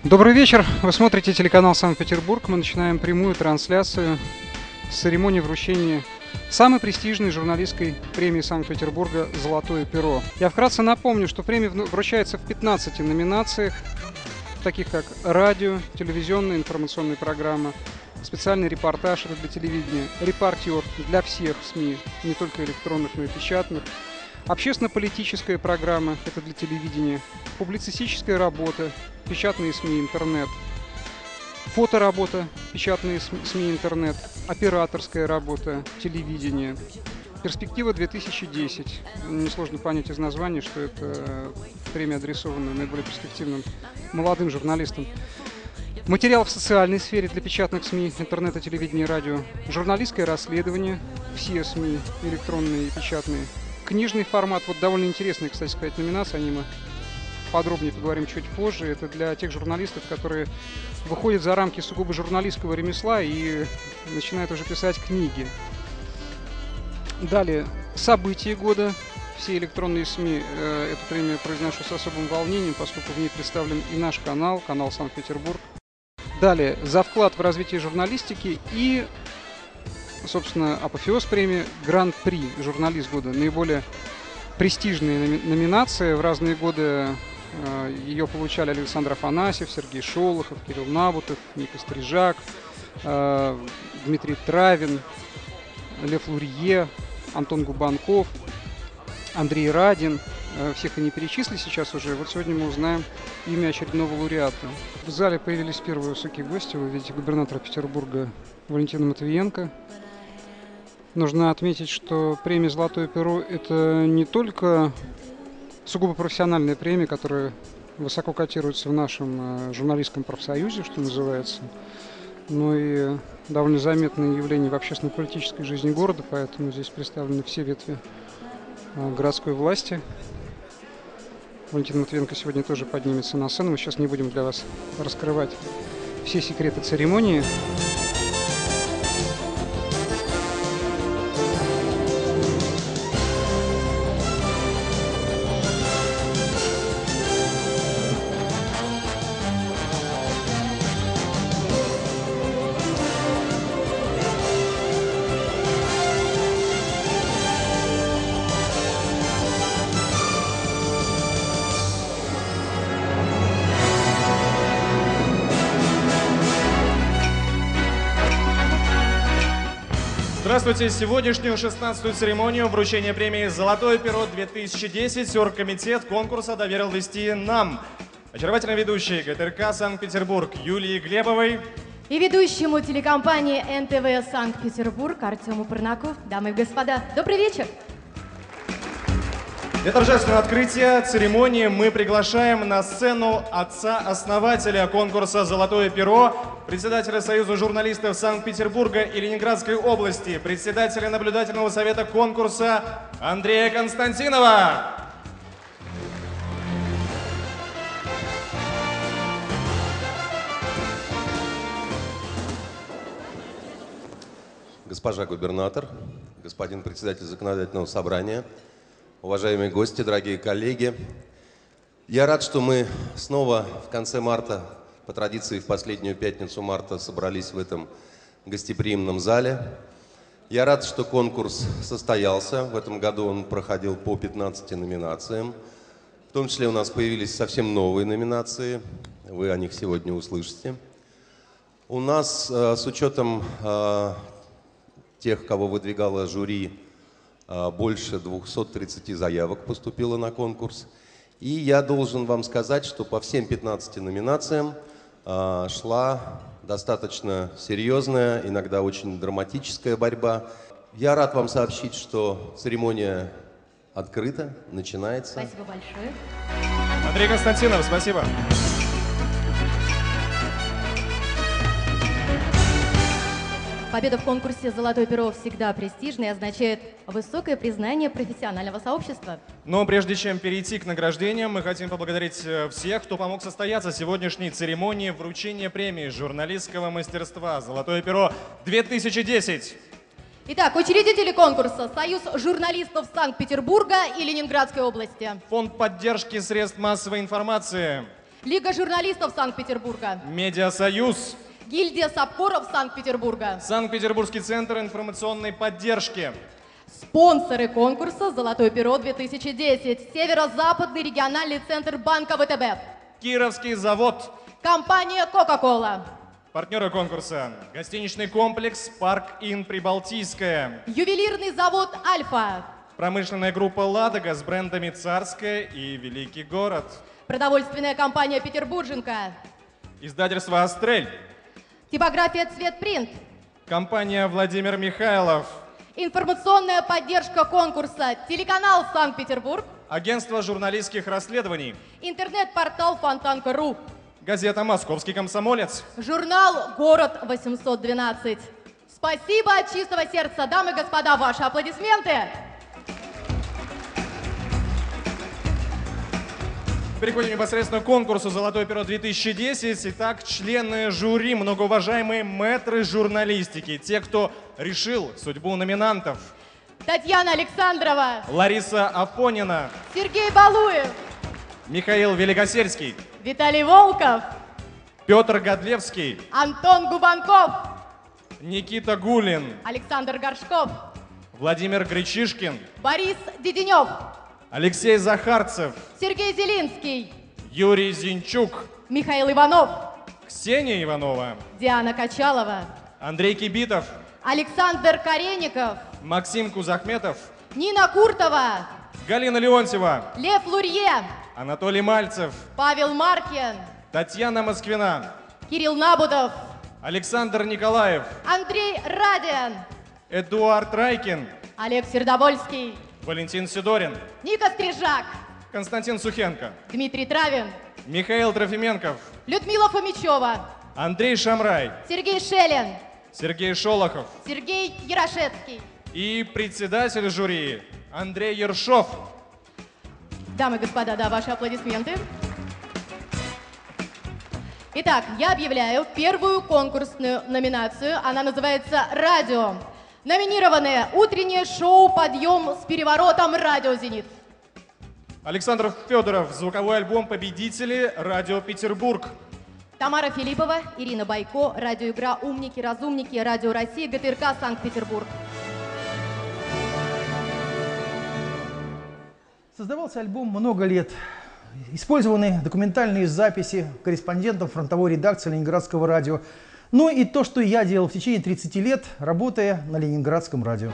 Добрый вечер. Вы смотрите телеканал Санкт-Петербург. Мы начинаем прямую трансляцию с церемонии вручения самой престижной журналистской премии Санкт-Петербурга «Золотое перо». Я вкратце напомню, что премия вручается в 15 номинациях, таких как радио, телевизионная информационная программа, специальный репортаж для телевидения, репортер для всех СМИ, не только электронных, но и печатных, общественно-политическая программа, это для телевидения, публицистическая работа, печатные СМИ, интернет, фоторабота, печатные СМИ, интернет, операторская работа, телевидение. Перспектива 2010. Несложно понять из названия, что это премия адресована наиболее перспективным молодым журналистам. Материал в социальной сфере для печатных СМИ, интернета, телевидения, радио. Журналистское расследование, все СМИ, электронные и печатные. Книжный формат, вот довольно интересная, кстати сказать, номинация, о ней мы подробнее поговорим чуть позже. Это для тех журналистов, которые выходят за рамки сугубо журналистского ремесла и начинают уже писать книги. Далее, события года. Все электронные СМИ эту премию произношу с особым волнением, поскольку в ней представлен и наш канал, канал Санкт-Петербург. Далее, за вклад в развитие журналистики и, собственно, апофеоз премии Гран-при журналист года. Наиболее престижные номинации. В разные годы ее получали Александр Афанасьев, Сергей Шолохов, Кирилл Набутов, Ника Стрижак, Дмитрий Травин, Лев Лурье, Антон Губанков, Андрей Радин. Всех и не перечислили сейчас уже. Вот сегодня мы узнаем имя очередного лауреата. В зале появились первые высокие гости. Вы видите губернатора Петербурга Валентина Матвиенко. Нужно отметить, что премия «Золотое перо» — это не только сугубо профессиональная премия, которая высоко котируется в нашем журналистском профсоюзе, что называется, но и довольно заметное явление в общественно-политической жизни города, поэтому здесь представлены все ветви городской власти. Валентин Матвиенко сегодня тоже поднимется на сцену. Мы сейчас не будем для вас раскрывать все секреты церемонии. Здравствуйте! Сегодняшнюю 16-ю церемонию вручения премии «Золотое перо-2010» оргкомитет конкурса доверил вести нам, очаровательной ведущей ГТРК Санкт-Петербург Юлии Глебовой и ведущему телекомпании НТВ Санкт-Петербург Артему Парнаку. Дамы и господа, добрый вечер! Для торжественного открытия церемонии мы приглашаем на сцену отца-основателя конкурса «Золотое перо», председателя Союза журналистов Санкт-Петербурга и Ленинградской области, председателя наблюдательного совета конкурса Андрея Константинова. Госпожа губернатор, господин председатель законодательного собрания, уважаемые гости, дорогие коллеги, я рад, что мы снова в конце марта, по традиции в последнюю пятницу марта, собрались в этом гостеприимном зале. Я рад, что конкурс состоялся. В этом году он проходил по 15 номинациям. В том числе у нас появились совсем новые номинации. Вы о них сегодня услышите. У нас с учетом тех, кого выдвигало жюри, больше 230 заявок поступило на конкурс. И я должен вам сказать, что по всем 15 номинациям шла достаточно серьезная, иногда очень драматическая борьба. Я рад вам сообщить, что церемония открыта, начинается. Спасибо большое. Андрей Константинов, спасибо. Победа в конкурсе «Золотое перо» всегда престижна и означает высокое признание профессионального сообщества. Но прежде чем перейти к награждениям, мы хотим поблагодарить всех, кто помог состояться сегодняшней церемонии вручения премии журналистского мастерства «Золотое перо-2010». Итак, учредители конкурса: Союз журналистов Санкт-Петербурга и Ленинградской области. Фонд поддержки средств массовой информации. Лига журналистов Санкт-Петербурга. Медиасоюз. Гильдия сапкоров Санкт-Петербурга. Санкт-Петербургский центр информационной поддержки. Спонсоры конкурса «Золотое перо-2010». Северо-западный региональный центр банка ВТБ. Кировский завод. Компания «Кока-кола». Партнеры конкурса. Гостиничный комплекс «Парк Ин Прибалтийская». Ювелирный завод «Альфа». Промышленная группа «Ладога» с брендами «Царская» и «Великий город». Продовольственная компания «Петербурженко». Издательство «Астрель». Типография «Цветпринт». Компания «Владимир Михайлов». Информационная поддержка конкурса «Телеканал Санкт-Петербург». Агентство журналистских расследований. Интернет-портал Фонтанка.ру. Газета «Московский комсомолец». Журнал «Город 812». Спасибо от чистого сердца, дамы и господа, ваши аплодисменты. Переходим непосредственно к конкурсу «Золотое перо-2010». Итак, члены жюри, многоуважаемые мэтры журналистики, те, кто решил судьбу номинантов. Татьяна Александрова. Лариса Афонина. Сергей Балуев. Михаил Великосельский. Виталий Волков. Петр Годлевский. Антон Губанков. Никита Гулин. Александр Горшков. Владимир Гречишкин. Борис Деденев. Алексей Захарцев. Сергей Зелинский. Юрий Зинчук. Михаил Иванов. Ксения Иванова. Диана Качалова. Андрей Кибитов. Александр Кареников. Максим Кузахметов. Нина Куртова. Галина Леонтьева. Лев Лурье. Анатолий Мальцев. Павел Маркин. Татьяна Москвина. Кирилл Набудов. Александр Николаев. Андрей Радиан. Эдуард Райкин. Олег Сердобольский. Валентин Сидорин. Ника Стрижак. Константин Сухенко. Дмитрий Травин. Михаил Трофименков. Людмила Фомичева. Андрей Шамрай. Сергей Шелин. Сергей Шолохов. Сергей Ярошевский. И председатель жюри Андрей Ершов. Дамы и господа, да, ваши аплодисменты. Итак, я объявляю первую конкурсную номинацию. Она называется «Радио». Номинированные утреннее шоу «Подъем с переворотом» «Радио Зенит». Александр Федоров. Звуковой альбом «Победители» Радио Петербург. Тамара Филиппова, Ирина Байко, радиоигра «Умники-разумники», Радио России, ГТРК Санкт-Петербург. Создавался альбом много лет. Использованы документальные записи корреспондентов фронтовой редакции Ленинградского радио. Ну и то, что я делал в течение 30 лет, работая на Ленинградском радио.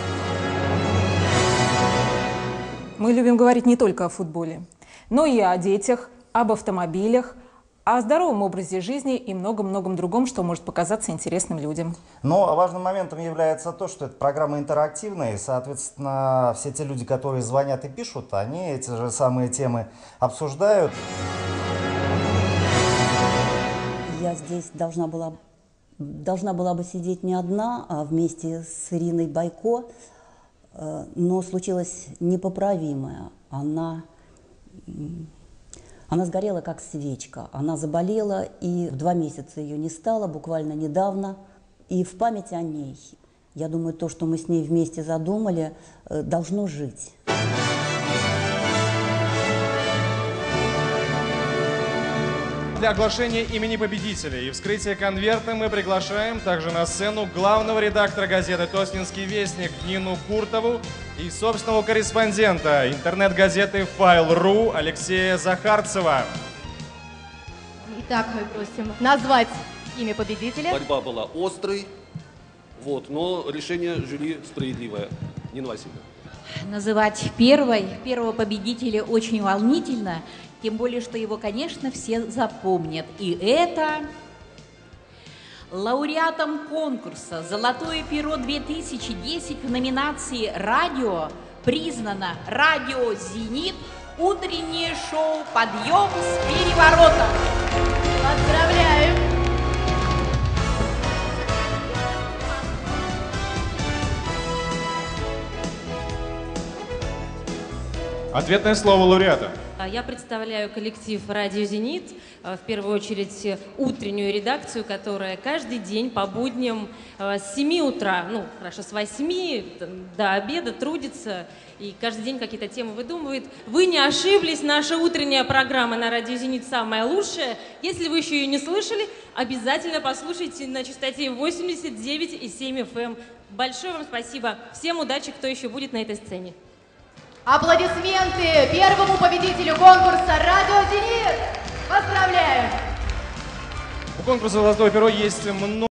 Мы любим говорить не только о футболе, но и о детях, об автомобилях, о здоровом образе жизни и многом-многом другом, что может показаться интересным людям. Но важным моментом является то, что эта программа интерактивная, и, соответственно, все те люди, которые звонят и пишут, они эти же самые темы обсуждают. Я здесь должна была бы сидеть не одна, а вместе с Ириной Байко, но случилось непоправимое. Она сгорела как свечка, она заболела, и в 2 месяца ее не стало, буквально недавно. И в память о ней, я думаю, то, что мы с ней вместе задумали, должно жить. Для оглашения имени победителей и вскрытия конверта мы приглашаем также на сцену главного редактора газеты «Тоснинский вестник» Нину Куртову и собственного корреспондента интернет-газеты «Файл.ру» Алексея Захарцева. Итак, мы просим назвать имя победителя. Борьба была острой, но решение жюри справедливое. Нина Васильевна. Называть первого победителя очень волнительно, тем более, что его, конечно, все запомнят. И это лауреатом конкурса «Золотое перо-2010» в номинации «Радио» признано радио «Зенит», утреннее шоу «Подъем с переворотом». Поздравляем! Ответное слово лауреата. Я представляю коллектив «Радио Зенит», в первую очередь утреннюю редакцию, которая каждый день по будням с 7 утра, ну, хорошо, с 8 до обеда трудится и каждый день какие-то темы выдумывает. Вы не ошиблись, наша утренняя программа на «Радио Зенит» самая лучшая. Если вы еще ее не слышали, обязательно послушайте на частоте 89,7 FM. Большое вам спасибо. Всем удачи, кто еще будет на этой сцене. Аплодисменты первому победителю конкурса «Радио Зенит». Поздравляем! У конкурса «Золотое перо» есть много